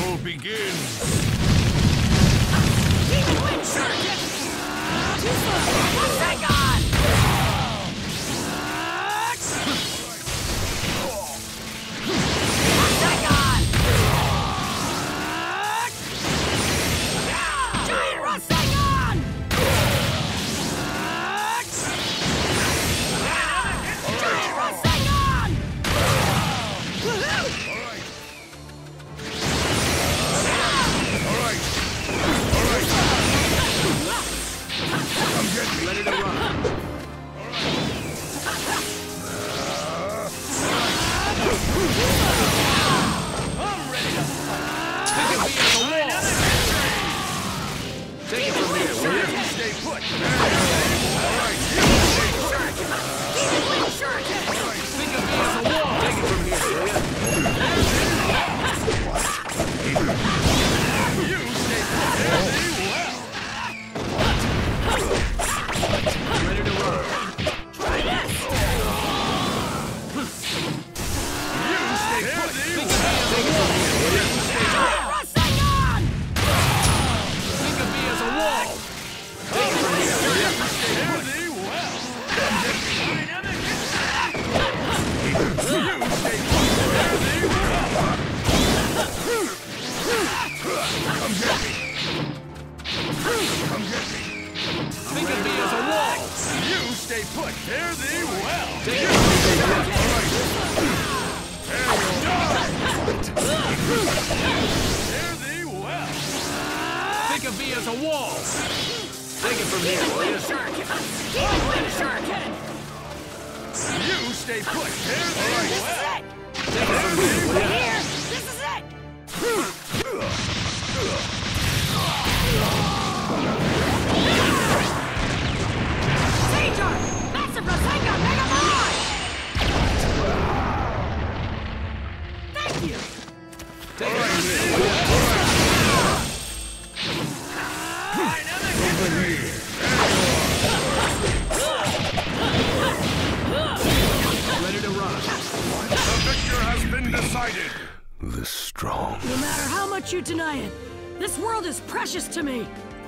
battle begins! Demon Wind Circuit! Too slow! Rasengan! Ready to run. I'm ready to fight. Take it via the wall. Take it from here, will you? Stay put. All right, you stay put. Think of me as a wall. Take it from here, will you? You stay put. Very well. Ready to run. Try this! You stay put. Think of me as a wall. Will you? Rasengan! Think of me as a wall. Take it from here, will you? Very well. You stay put. Very well. Come get me. Come get me. Think of me as a wall. You stay put. Fare thee well. Take it from here, will you? Fare thee well. Think of me as a wall. Take it from here, will you? Demon Wind Circuit! You stay put. Fare thee This well. is it! Take it from here, will you? Here! This is it! Caesar! Massive Rasengan Mega Mine! Thank you! Take it from here, will you? Ready to run. The victor has been decided. The strong. No matter how much you deny it, this world is precious to me.